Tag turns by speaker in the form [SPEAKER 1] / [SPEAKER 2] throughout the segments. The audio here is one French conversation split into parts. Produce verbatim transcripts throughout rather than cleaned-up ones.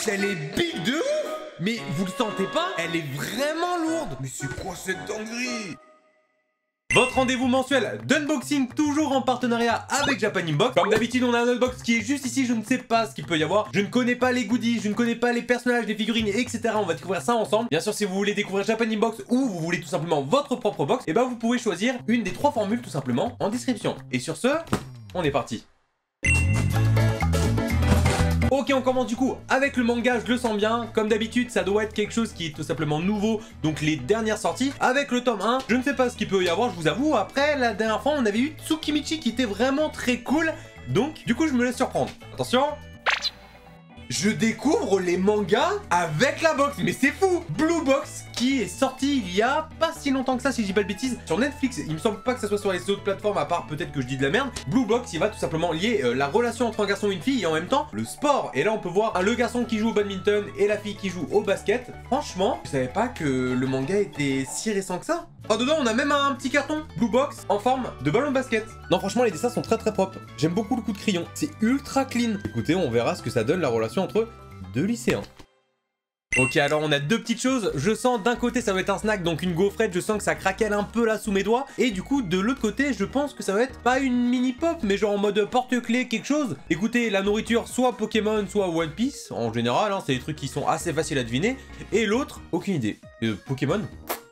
[SPEAKER 1] elle est big de ouf. Mais vous le sentez pas? Elle est vraiment lourde. Mais c'est quoi cette dinguerie? Votre rendez-vous mensuel d'unboxing, toujours en partenariat avec Japan Inbox. Comme d'habitude, on a un unbox qui est juste ici, je ne sais pas ce qu'il peut y avoir. Je ne connais pas les goodies, je ne connais pas les personnages, les figurines, et cetera. On va découvrir ça ensemble. Bien sûr, si vous voulez découvrir Japan Inbox ou vous voulez tout simplement votre propre box, et ben vous pouvez choisir une des trois formules tout simplement en description. Et sur ce, on est parti. Ok, on commence du coup avec le manga, je le sens bien. Comme d'habitude, ça doit être quelque chose qui est tout simplement nouveau, donc les dernières sorties. Avec le tome un, je ne sais pas ce qu'il peut y avoir, je vous avoue. Après, la dernière fois, on avait eu Tsukimichi qui était vraiment très cool. Donc, du coup, je me laisse surprendre. Attention. Je découvre les mangas avec la box, mais c'est fou. Blue Box qui est sorti il y a pas si longtemps que ça, si je dis pas de bêtises, sur Netflix. Il me semble pas que ça soit sur les autres plateformes, à part peut-être que je dis de la merde. Blue Box, il va tout simplement lier euh, la relation entre un garçon et une fille et en même temps le sport. Et là, on peut voir hein, le garçon qui joue au badminton et la fille qui joue au basket. Franchement, je savais pas que le manga était si récent que ça. Oh, dedans, on a même un petit carton Blue Box en forme de ballon de basket. Non, franchement, les dessins sont très très propres. J'aime beaucoup le coup de crayon. C'est ultra clean. Écoutez, on verra ce que ça donne la relation entre deux lycéens. Ok, alors on a deux petites choses. Je sens d'un côté ça va être un snack, donc une gaufrette. Je sens que ça craquelle un peu là sous mes doigts. Et du coup, de l'autre côté, je pense que ça va être pas une mini pop, mais genre en mode porte-clés, quelque chose. Écoutez, la nourriture, soit Pokémon, soit One Piece. En général, hein, c'est des trucs qui sont assez faciles à deviner. Et l'autre, aucune idée. Euh, Pokémon?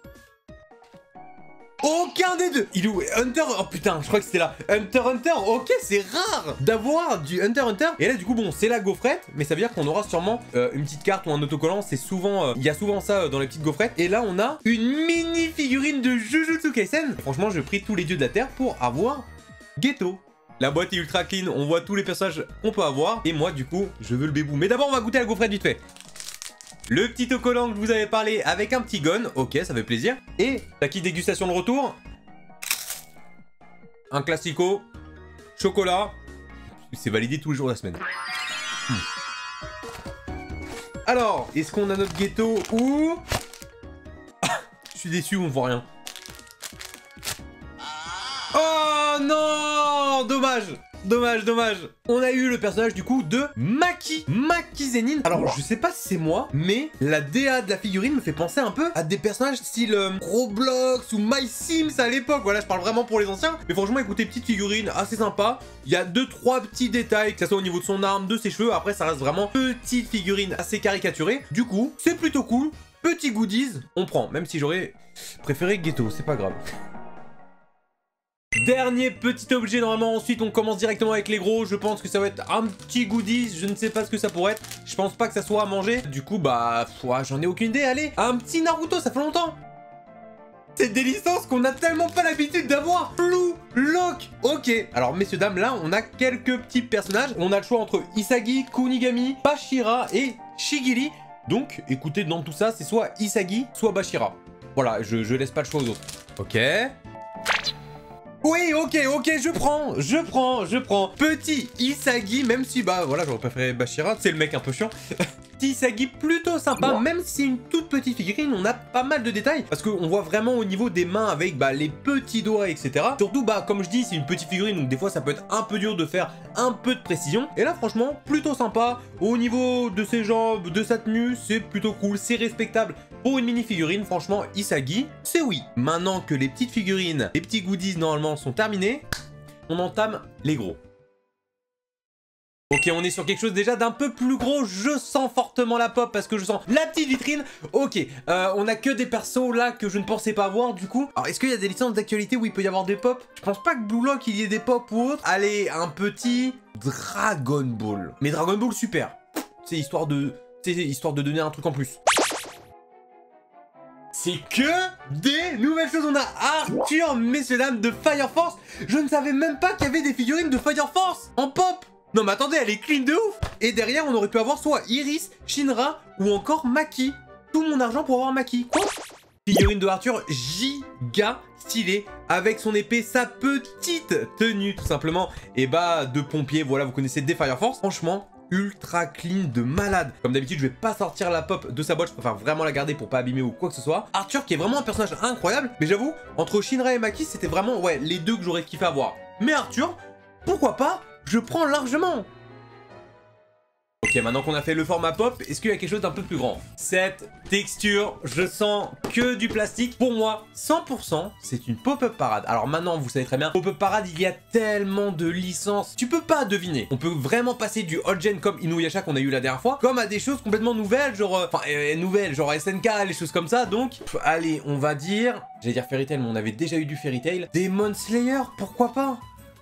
[SPEAKER 1] Aucun des deux. Il est où? Hunter? Oh putain, je crois que c'était là. Hunter Hunter, ok, c'est rare d'avoir du Hunter Hunter. Et là, du coup, bon, c'est la gaufrette, mais ça veut dire qu'on aura sûrement euh, une petite carte ou un autocollant. C'est souvent, il euh, y a souvent ça euh, dans les petites gaufrettes. Et là, on a une mini figurine de Jujutsu Kaisen. Franchement, je prie tous les dieux de la terre pour avoir Geto. La boîte est ultra clean, on voit tous les personnages qu'on peut avoir. Et moi, du coup, je veux le bébou. Mais d'abord, on va goûter la gaufrette vite fait. Le petit autocollant que je vous avais parlé avec un petit gun, ok, ça fait plaisir. Et la petite dégustation de retour. Un classico, chocolat. C'est validé tous les jours de la semaine. Hmm. Alors, est-ce qu'on a notre ghetto ou... Ah, je suis déçu, on voit rien. Oh non, dommage. Dommage, dommage. On a eu le personnage du coup de Maki. Maki Zenin. Alors je sais pas si c'est moi, mais la D A de la figurine me fait penser un peu à des personnages style euh, Roblox ou My Sims à l'époque. Voilà, je parle vraiment pour les anciens. Mais franchement, écoutez, petite figurine assez sympa. Il y a deux trois petits détails, que ce soit au niveau de son arme, de ses cheveux. Après, ça reste vraiment petite figurine assez caricaturée. Du coup, c'est plutôt cool. Petit goodies, on prend. Même si j'aurais préféré Geto, c'est pas grave. Dernier petit objet, normalement ensuite on commence directement avec les gros. Je pense que ça va être un petit goodies, je ne sais pas ce que ça pourrait être. Je pense pas que ça soit à manger. Du coup bah j'en ai aucune idée. Allez, un petit Naruto, ça fait longtemps. C'est des licences qu'on a tellement pas l'habitude d'avoir. Blue Lock. Ok, alors messieurs dames, là on a quelques petits personnages. On a le choix entre Isagi, Kunigami, Bashira et Shigiri. Donc écoutez, dans tout ça c'est soit Isagi, soit Bashira. Voilà, je, je laisse pas le choix aux autres. Ok. Oui, ok, ok, je prends, je prends, je prends. Petit Isagi, même si, bah voilà, j'aurais préféré Bashira, c'est le mec un peu chiant. Petit Isagi plutôt sympa, wow. Même si c'est une toute petite figurine, on a pas mal de détails. Parce qu'on voit vraiment au niveau des mains avec bah, les petits doigts, et cetera. Surtout, bah comme je dis, c'est une petite figurine, donc des fois ça peut être un peu dur de faire un peu de précision. Et là, franchement, plutôt sympa. Au niveau de ses jambes, de sa tenue, c'est plutôt cool, c'est respectable. Pour une mini figurine, franchement, Isagi, c'est oui. Maintenant que les petites figurines, les petits goodies normalement sont terminés, on entame les gros. Ok, on est sur quelque chose déjà d'un peu plus gros. Je sens fortement la pop parce que je sens la petite vitrine. Ok, euh, on a que des persos là que je ne pensais pas voir du coup. Alors, est-ce qu'il y a des licences d'actualité où il peut y avoir des pop? Je pense pas que Blue Lock il y ait des pop ou autre. Allez, un petit Dragon Ball. Mais Dragon Ball super. C'est histoire de... C'est histoire de donner un truc en plus. C'est que des nouvelles choses. On a Arthur, messieurs dames, de Fire Force. Je ne savais même pas qu'il y avait des figurines de Fire Force en pop. Non mais attendez, elle est clean de ouf. Et derrière, on aurait pu avoir soit Iris, Shinra ou encore Maki. Tout mon argent pour avoir Maki. Quoi? Figurine de Arthur giga stylée avec son épée, sa petite tenue tout simplement. Et bah de pompier, voilà, vous connaissez des Fire Force. Franchement, ultra clean de malade. Comme d'habitude, je vais pas sortir la pop de sa boîte, je préfère vraiment la garder pour pas abîmer ou quoi que ce soit. Arthur qui est vraiment un personnage incroyable, mais j'avoue, entre Shinra et Maki, c'était vraiment ouais les deux que j'aurais kiffé avoir. Mais Arthur, pourquoi pas, je prends largement. Ok, maintenant qu'on a fait le format pop, est-ce qu'il y a quelque chose d'un peu plus grand? Cette texture, je sens que du plastique. Pour moi, cent pour cent, c'est une pop-up parade. Alors maintenant, vous savez très bien, pop-up parade, il y a tellement de licences. Tu peux pas deviner. On peut vraiment passer du old gen comme Inuyasha qu'on a eu la dernière fois, comme à des choses complètement nouvelles, genre... Enfin, euh, nouvelles, genre S N K, les choses comme ça. Donc, pff, allez, on va dire... J'allais dire Fairy Tail, mais on avait déjà eu du Fairy Tail. Demon Slayer, pourquoi pas?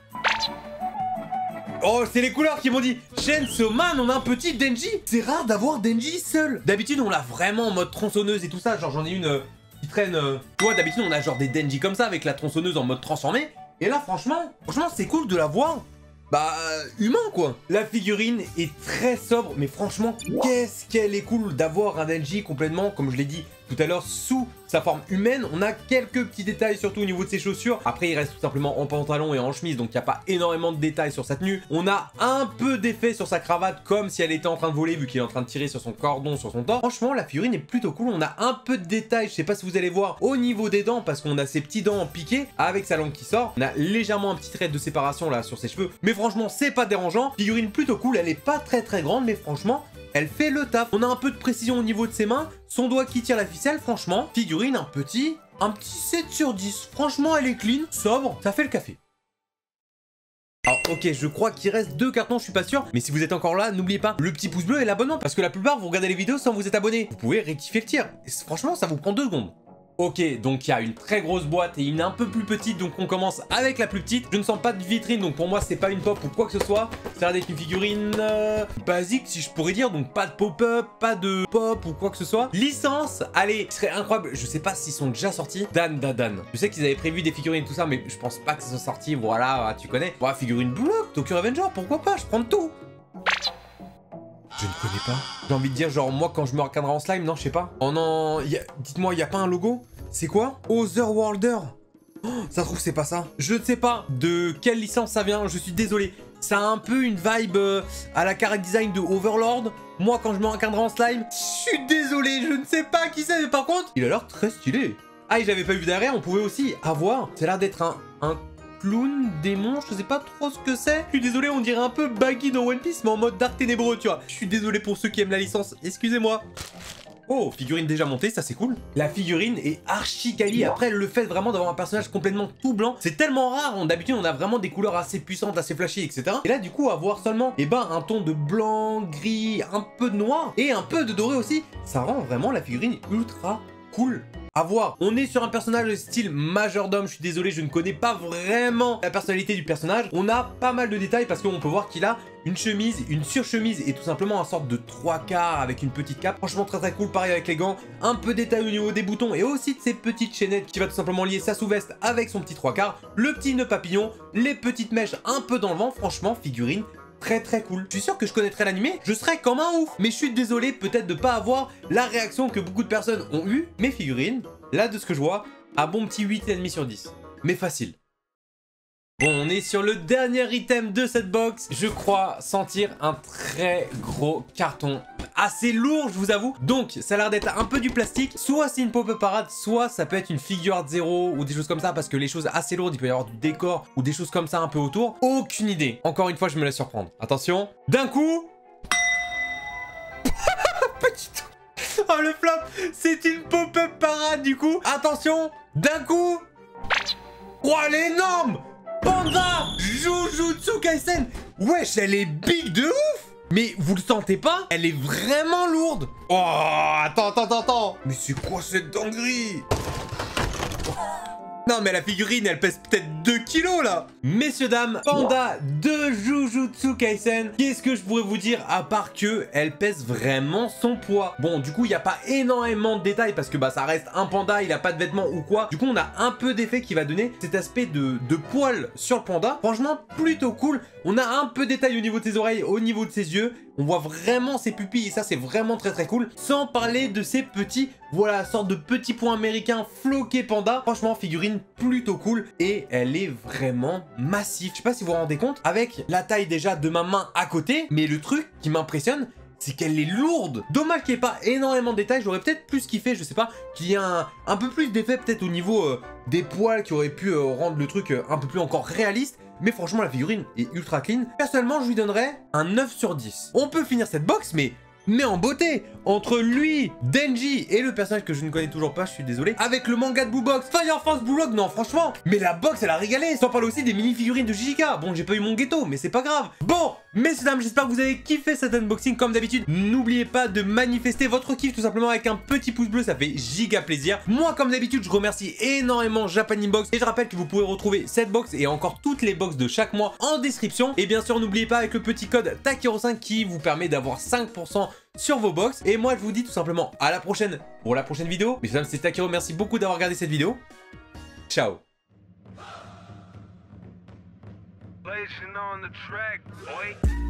[SPEAKER 1] Oh, c'est les couleurs qui m'ont dit Chainsaw Man, on a un petit Denji. C'est rare d'avoir Denji seul. D'habitude, on l'a vraiment en mode tronçonneuse et tout ça. Genre, j'en ai une euh, qui traîne... Euh... Tu vois, d'habitude, on a genre des Denji comme ça avec la tronçonneuse en mode transformé. Et là, franchement, franchement, c'est cool de la voir. Bah, humain quoi. La figurine est très sobre, mais franchement, qu'est-ce qu'elle est cool d'avoir un Denji complètement, comme je l'ai dit tout à l'heure, sous sa forme humaine. On a quelques petits détails, surtout au niveau de ses chaussures. Après, il reste tout simplement en pantalon et en chemise, donc il n'y a pas énormément de détails sur sa tenue. On a un peu d'effet sur sa cravate, comme si elle était en train de voler, vu qu'il est en train de tirer sur son cordon, sur son torse. Franchement, la figurine est plutôt cool. On a un peu de détails, je sais pas si vous allez voir, au niveau des dents, parce qu'on a ses petits dents piqués, avec sa langue qui sort. On a légèrement un petit trait de séparation là sur ses cheveux, mais franchement, c'est pas dérangeant. Figurine plutôt cool, elle est pas très très grande, mais franchement, elle fait le taf. On a un peu de précision au niveau de ses mains, son doigt qui tire la ficelle, franchement, figurine un petit, un petit sept sur dix. Franchement, elle est clean, sobre, ça fait le café. Alors ok, je crois qu'il reste deux cartons, je suis pas sûr, mais si vous êtes encore là, n'oubliez pas le petit pouce bleu et l'abonnement, parce que la plupart vous regardez les vidéos sans vous être abonné. Vous pouvez rectifier le tir, et franchement ça vous prend deux secondes. Ok, donc il y a une très grosse boîte et une un peu plus petite, donc on commence avec la plus petite. Je ne sens pas de vitrine, donc pour moi c'est pas une pop ou quoi que ce soit. Ça a l'air d'être une figurine euh, basique si je pourrais dire, donc pas de pop-up, pas de pop ou quoi que ce soit. Licence, allez, ce serait incroyable, je sais pas s'ils sont déjà sortis. Dan Dan. Je sais qu'ils avaient prévu des figurines et tout ça, mais je pense pas que ça soit sorti, voilà, tu connais. Voilà, figurine bloc, Tokyo Revenger, pourquoi pas, je prends tout. Je ne connais pas. J'ai envie de dire, genre, moi, quand je me regarderai en slime, non, je sais pas. Oh non, a... dites-moi, il n'y a pas un logo? C'est quoi? Otherworlder. Oh, ça se trouve, c'est pas ça. Je ne sais pas de quelle licence ça vient, je suis désolé. Ça a un peu une vibe euh, à la character design de Overlord. Moi, quand je me regarderai en slime, je suis désolé, je ne sais pas qui c'est, mais par contre, il a l'air très stylé. Ah, et j'avais pas vu derrière, on pouvait aussi avoir... Ça a l'air d'être un... un... clown, démon, je sais pas trop ce que c'est. Je suis désolé, on dirait un peu Baggy dans One Piece, mais en mode dark ténébreux, tu vois. Je suis désolé pour ceux qui aiment la licence, excusez-moi. Oh, figurine déjà montée, ça c'est cool. La figurine est archi quali. Après, le fait vraiment d'avoir un personnage complètement tout blanc, c'est tellement rare. D'habitude, on a vraiment des couleurs assez puissantes, assez flashy, et cetera. Et là, du coup, avoir seulement eh ben, un ton de blanc, gris, un peu de noir et un peu de doré aussi, ça rend vraiment la figurine ultra cool à voir. On est sur un personnage style majordome, je suis désolé, je ne connais pas vraiment la personnalité du personnage. On a pas mal de détails parce qu'on peut voir qu'il a une chemise, une surchemise et tout simplement un sorte de trois quarts avec une petite cape. Franchement très très cool, pareil avec les gants. Un peu de détail au niveau des boutons et aussi de ces petites chaînettes qui va tout simplement lier sa sous-veste avec son petit trois quarts. Le petit nœud papillon, les petites mèches un peu dans le vent, franchement figurine très très cool. Je suis sûr que je connaîtrais l'animé, je serais comme un ouf. Mais je suis désolé peut-être de pas avoir la réaction que beaucoup de personnes ont eu. Mes figurines, là de ce que je vois, un bon petit huit virgule cinq sur dix. Mais facile. Bon, on est sur le dernier item de cette box. Je crois sentir un très gros carton. Assez lourd, je vous avoue. Donc, ça a l'air d'être un peu du plastique. Soit c'est une pop-up parade, soit ça peut être une figure art zéro ou des choses comme ça. Parce que les choses assez lourdes, il peut y avoir du décor ou des choses comme ça un peu autour. Aucune idée. Encore une fois, je me laisse surprendre. Attention. D'un coup... Petit... Oh, le flop. C'est une pop-up parade, du coup. Attention. D'un coup... Oh, elle est énorme. Panda Jujutsu Kaisen. Wesh, elle est big de ouf. Mais vous le sentez pas? Elle est vraiment lourde. Oh, attends, attends, attends, attends. Mais c'est quoi cette dinguerie? Non mais la figurine elle pèse peut-être deux kilos là. Messieurs dames, Panda de Jujutsu Kaisen. Qu'est-ce que je pourrais vous dire à part que elle pèse vraiment son poids? Bon du coup il n'y a pas énormément de détails parce que bah ça reste un panda, il a pas de vêtements ou quoi. Du coup on a un peu d'effet qui va donner cet aspect de, de poil sur le panda. Franchement plutôt cool. On a un peu de détails au niveau de ses oreilles, au niveau de ses yeux. On voit vraiment ses pupilles et ça c'est vraiment très très cool. Sans parler de ces petits, voilà, sorte de petits points américains floqués panda. Franchement figurine plutôt cool et elle est vraiment massive. Je sais pas si vous vous rendez compte avec la taille déjà de ma main à côté, mais le truc qui m'impressionne c'est qu'elle est lourde. Dommage qu'il n'y ait pas énormément de détails, j'aurais peut-être plus kiffé, je sais pas, qu'il y ait un, un peu plus d'effet peut-être au niveau euh, des poils qui auraient pu euh, rendre le truc euh, un peu plus encore réaliste. mais franchement la figurine est ultra clean. Personnellement je lui donnerais un neuf sur dix. On peut finir cette box mais... mais en beauté, entre lui, Denji et le personnage que je ne connais toujours pas, je suis désolé, avec le manga de Blue Box, Fire Force Blue Lock, non franchement, mais la box elle a régalé, sans parler aussi des mini-figurines de Jijika. Bon, j'ai pas eu mon ghetto, mais c'est pas grave. Bon, messieurs dames, j'espère que vous avez kiffé cet unboxing comme d'habitude. N'oubliez pas de manifester votre kiff tout simplement avec un petit pouce bleu, ça fait giga plaisir. Moi, comme d'habitude, je remercie énormément Japan Inbox et je rappelle que vous pouvez retrouver cette box et encore toutes les box de chaque mois en description. Et bien sûr, n'oubliez pas avec le petit code Takiro cinq qui vous permet d'avoir cinq pour cent sur vos box. Et moi je vous dis tout simplement à la prochaine pour la prochaine vidéo. Mais c'est Takiro, merci beaucoup d'avoir regardé cette vidéo. Ciao. Blazing on the track, boy.